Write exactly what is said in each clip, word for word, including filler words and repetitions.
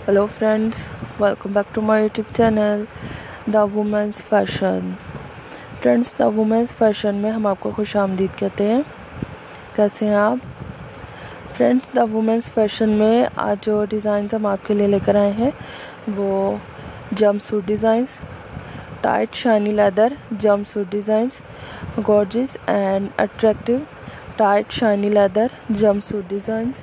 Hello friends, welcome back to my YouTube channel The Women's Fashion। Friends, the women's fashion में हम आपको खुश आमदीद कहते हैं। कैसे हैं आप फ्रेंड्स? द वुमेंस फैशन में आज जो डिज़ाइन हम आपके लिए लेकर आए हैं वो jump suit designs, tight shiny leather jump suit designs, gorgeous and attractive tight shiny leather jump suit designs,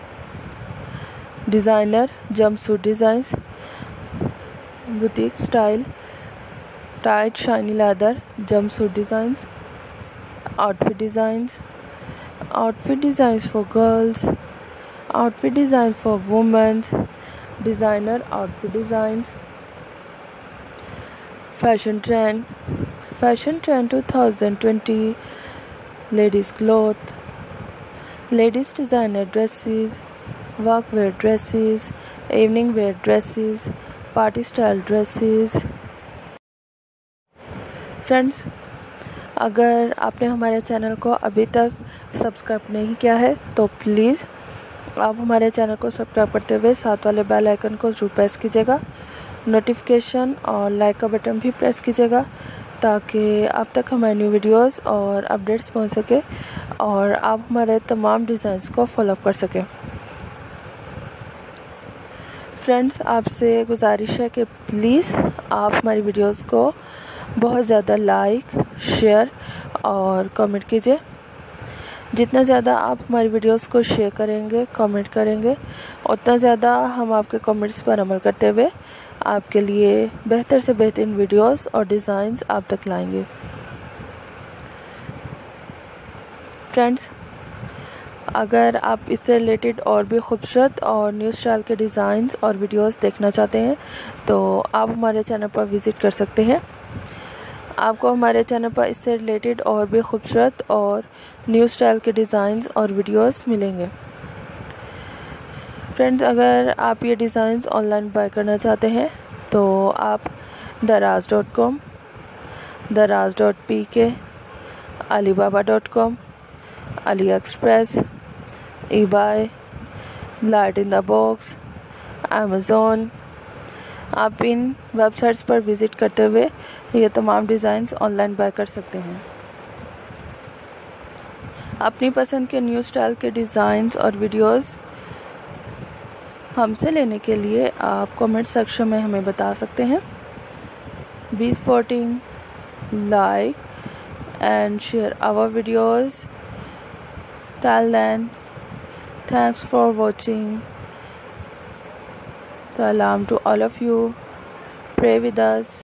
designer jumpsuit designs, boutique style tight shiny leather jumpsuit designs, outfit designs, outfit designs for girls, outfit design for womens, designer outfit designs, fashion trend fashion trend two thousand twenty, ladies cloth, ladies designer dresses, work wear dresses, evening wear dresses, party style dresses. Friends, अगर आपने हमारे channel को अभी तक subscribe नहीं किया है तो प्लीज़ आप हमारे चैनल को सब्सक्राइब करते हुए साथ वाले बेल आइकन को जरूर प्रेस कीजिएगा। नोटिफिकेशन और लाइक का बटन भी प्रेस कीजिएगा ताकि आप तक हमारी न्यू वीडियोस और अपडेट्स पहुंच सके और आप हमारे तमाम डिज़ाइंस को फॉलो कर सकें। फ्रेंड्स, आपसे गुजारिश है कि प्लीज़ आप हमारी वीडियोस को बहुत ज़्यादा लाइक, शेयर और कमेंट कीजिए। जितना ज़्यादा आप हमारी वीडियोस को शेयर करेंगे, कमेंट करेंगे, उतना ज़्यादा हम आपके कमेंट्स पर अमल करते हुए आपके लिए बेहतर से बेहतरीन वीडियोस और डिज़ाइंस आप तक लाएंगे। फ्रेंड्स, अगर आप इससे रिलेटेड और भी खूबसूरत और न्यू स्टाइल के डिज़ाइंस और वीडियोस देखना चाहते हैं तो आप हमारे चैनल पर विज़िट कर सकते हैं। आपको हमारे चैनल पर इससे रिलेटेड और भी खूबसूरत और न्यू स्टाइल के डिज़ाइंस और वीडियोस मिलेंगे। फ्रेंड्स, अगर आप ये डिज़ाइंस ऑनलाइन बाय करना चाहते हैं तो आप Daraz dot com, Daraz dot P K, Alibaba dot com, AliExpress, eBay, light in the box, Amazon, आप इन वेबसाइट्स पर विज़िट करते हुए ये तमाम डिज़ाइंस ऑनलाइन बाय कर सकते हैं। अपनी पसंद के न्यू स्टाइल के डिज़ाइंस और वीडियोस हमसे लेने के लिए आप कमेंट सेक्शन में हमें बता सकते हैं। Be supporting, like and share our videos. Till then, thanks for watching. Salam to all of you. Pray with us.